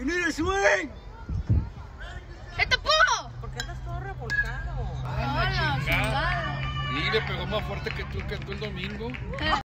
¡You need a swing! ¡Se tapó! ¿Por qué andas todo revolcado? ¡Hola, chingada! Y le pegó más fuerte que tú el domingo.